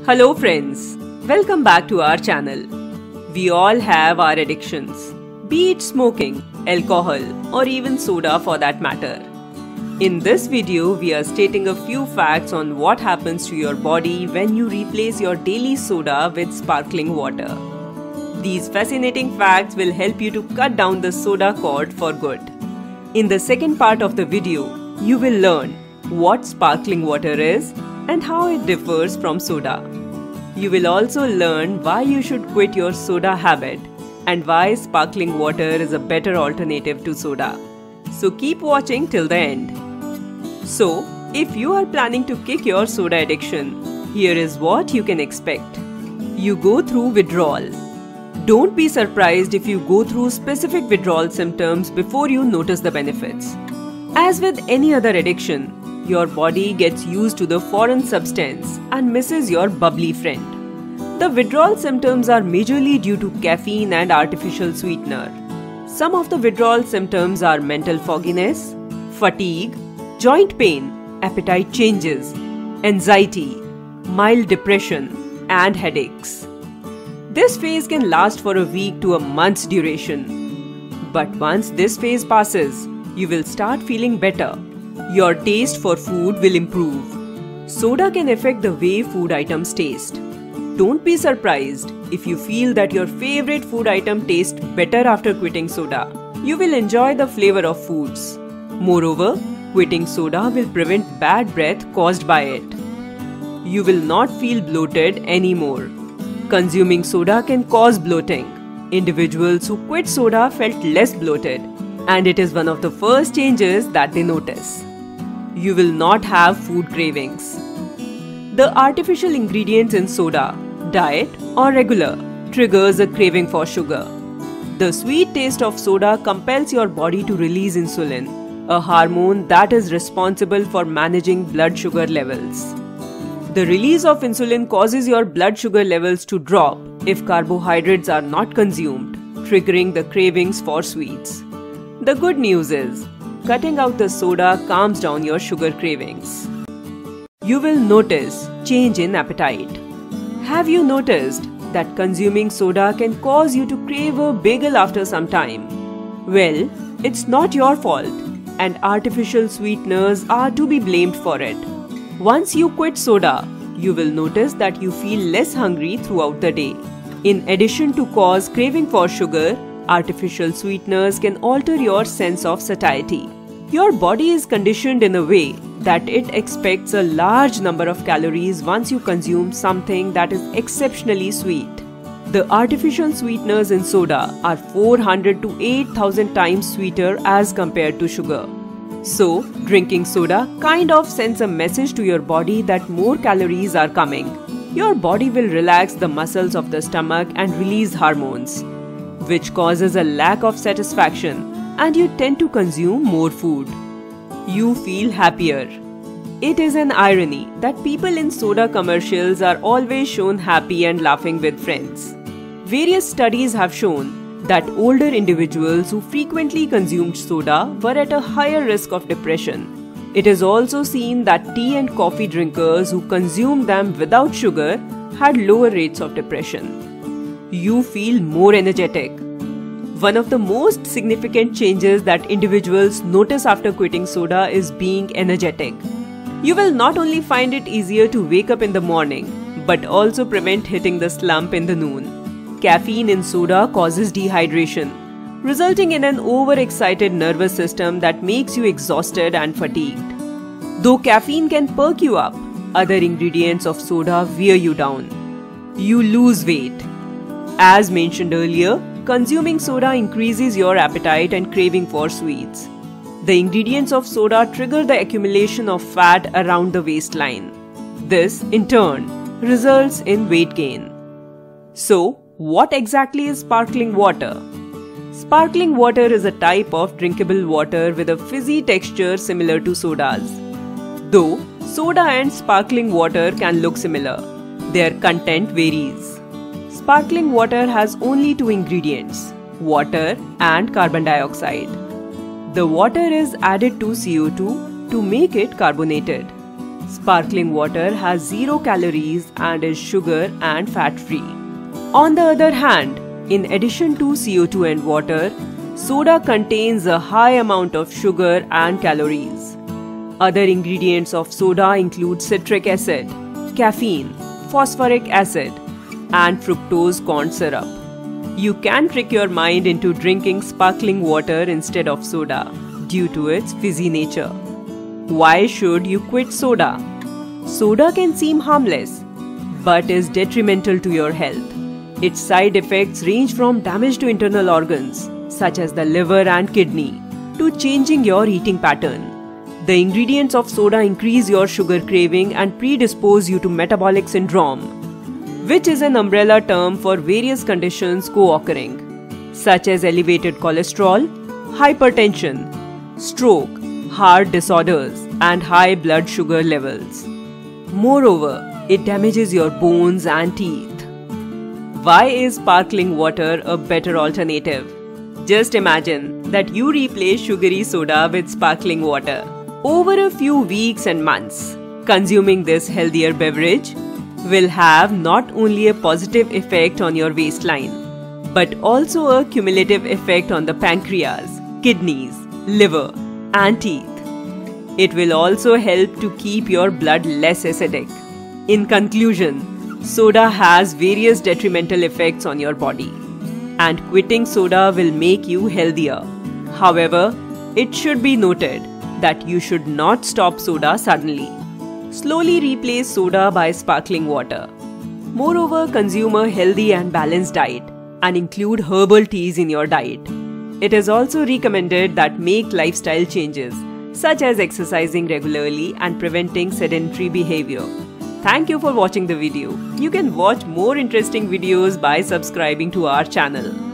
Hello friends, welcome back to our channel. We all have our addictions, be it smoking, alcohol or even soda for that matter. In this video, we are stating a few facts on what happens to your body when you replace your daily soda with sparkling water. These fascinating facts will help you to cut down the soda cord for good. In the second part of the video, you will learn what sparkling water is and how it differs from soda. You will also learn why you should quit your soda habit and why sparkling water is a better alternative to soda. So keep watching till the end. So, if you are planning to kick your soda addiction, here is what you can expect. You go through withdrawal. Don't be surprised if you go through specific withdrawal symptoms before you notice the benefits. As with any other addiction, your body gets used to the foreign substance and misses your bubbly friend. The withdrawal symptoms are majorly due to caffeine and artificial sweetener. Some of the withdrawal symptoms are mental fogginess, fatigue, joint pain, appetite changes, anxiety, mild depression, and headaches. This phase can last for a week to a month's duration. But once this phase passes, you will start feeling better. Your taste for food will improve. Soda can affect the way food items taste. Don't be surprised if you feel that your favorite food item tastes better after quitting soda. You will enjoy the flavor of foods. Moreover, quitting soda will prevent bad breath caused by it. You will not feel bloated anymore. Consuming soda can cause bloating. Individuals who quit soda felt less bloated, and it is one of the first changes that they notice. You will not have food cravings. The artificial ingredients in soda, diet or regular, triggers a craving for sugar. The sweet taste of soda compels your body to release insulin, a hormone that is responsible for managing blood sugar levels. The release of insulin causes your blood sugar levels to drop if carbohydrates are not consumed, triggering the cravings for sweets. The good news is, cutting out the soda calms down your sugar cravings. You will notice change in appetite. Have you noticed that consuming soda can cause you to crave a bagel after some time? Well, it's not your fault, and artificial sweeteners are to be blamed for it. Once you quit soda, you will notice that you feel less hungry throughout the day. In addition to cause craving for sugar, artificial sweeteners can alter your sense of satiety. Your body is conditioned in a way that it expects a large number of calories once you consume something that is exceptionally sweet. The artificial sweeteners in soda are 400 to 8,000 times sweeter as compared to sugar. So, drinking soda kind of sends a message to your body that more calories are coming. Your body will relax the muscles of the stomach and release hormones, which causes a lack of satisfaction, and you tend to consume more food. You feel happier. It is an irony that people in soda commercials are always shown happy and laughing with friends. Various studies have shown that older individuals who frequently consumed soda were at a higher risk of depression. It is also seen that tea and coffee drinkers who consumed them without sugar had lower rates of depression. You feel more energetic. One of the most significant changes that individuals notice after quitting soda is being energetic. You will not only find it easier to wake up in the morning, but also prevent hitting the slump in the noon. Caffeine in soda causes dehydration, resulting in an overexcited nervous system that makes you exhausted and fatigued. Though caffeine can perk you up, other ingredients of soda wear you down. You lose weight. As mentioned earlier, consuming soda increases your appetite and craving for sweets. The ingredients of soda trigger the accumulation of fat around the waistline. This, in turn, results in weight gain. So, what exactly is sparkling water? Sparkling water is a type of drinkable water with a fizzy texture similar to sodas. Though soda and sparkling water can look similar, their content varies. Sparkling water has only two ingredients, water and carbon dioxide. The water is added to CO2 to make it carbonated. Sparkling water has 0 calories and is sugar and fat-free. On the other hand, in addition to CO2 and water, soda contains a high amount of sugar and calories. Other ingredients of soda include citric acid, caffeine, phosphoric acid, and fructose corn syrup. You can trick your mind into drinking sparkling water instead of soda due to its fizzy nature. Why should you quit soda? Soda can seem harmless, but is detrimental to your health. Its side effects range from damage to internal organs, such as the liver and kidney, to changing your eating pattern. The ingredients of soda increase your sugar craving and predispose you to metabolic syndrome, which is an umbrella term for various conditions co-occurring, such as elevated cholesterol, hypertension, stroke, heart disorders, and high blood sugar levels. Moreover, it damages your bones and teeth. Why is sparkling water a better alternative? Just imagine that you replace sugary soda with sparkling water. Over a few weeks and months, consuming this healthier beverage will have not only a positive effect on your waistline, but also a cumulative effect on the pancreas, kidneys, liver, and teeth. It will also help to keep your blood less acidic. In conclusion, soda has various detrimental effects on your body, and quitting soda will make you healthier. However, it should be noted that you should not stop soda suddenly. Slowly replace soda by sparkling water. Moreover, consume a healthy and balanced diet and include herbal teas in your diet. It is also recommended that make lifestyle changes such as exercising regularly and preventing sedentary behavior. Thank you for watching the video. You can watch more interesting videos by subscribing to our channel.